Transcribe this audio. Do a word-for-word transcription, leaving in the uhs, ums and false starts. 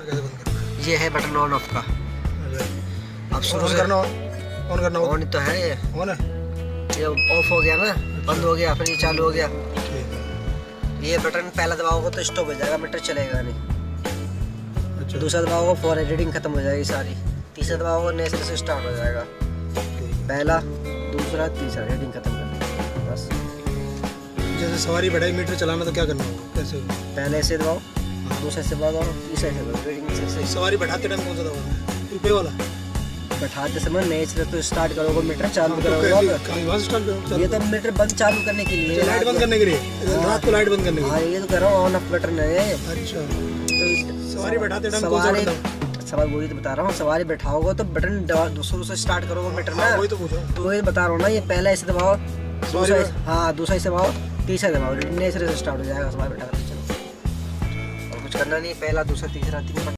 कैसे बंद करना है? ये है बटन ऑन ऑफ का। अच्छा। अब शुरू ऑन से करना ऑन करना ऑन तो है ये। ऑन है। ये ऑफ हो गया ना, बंद हो गया, फिर ये चालू हो गया। ठीक है। ये बटन पहला दबाओगे तो स्टॉप हो जाएगा, मीटर चलेगा नहीं। अच्छा। दूसरा दबाओगे फॉर रीडिंग खत्म हो जाएगी सारी। तीसरा दबाओगे नए सिरे से स्टार्ट हो जाएगा। पहला, दूसरा, तीसरा, रीडिंग खत्म कर देंगे बस। जैसे सवारी बढ़ाई मीटर चलाना तो क्या करना होगा, कैसे? पहले से दबाओ, दूसरे से दबाओ, तीसरे से दबाओ, रीडिंग से। सवारी बढ़ाते टाइम कौन सा दबाना है? ऊपर वाला? बैठाते समय नए सिरे तो स्टार्ट करोगे, मीटर चालू तो करोगे। कहीं वहाँ से स्टार्ट करो। ये तो मीटर बंद चालू करने के लिए, लाइट बंद करने के लिए, रात को लाइट बंद करने के हाँ ये तो कर रहा हूँ, ऑन ऑफ बटन है ये। लिए। अच्छा। तो सवारी बैठाते टाइम कौन सा सवारी बटन? सवारी वही तो बता रहा हूँ, सवारी बैठाओगे तो बटन दबा- दूसरों से स्टार्ट करोगे मीटर हाँ, ना। वही तो पूछ रहा हूँ। तो वही बता रहा हूँ ना, ये पहला इसे दबाओ, दूसरा इस- हाँ दूसरा इसे दबाओ, तीसरा दबाओ, नए सिरे से स्टार्ट हो जाएगा सवारी बैठा कर। चलो और कुछ करना नहीं, पहला, दूसरा, तीसरा, तीन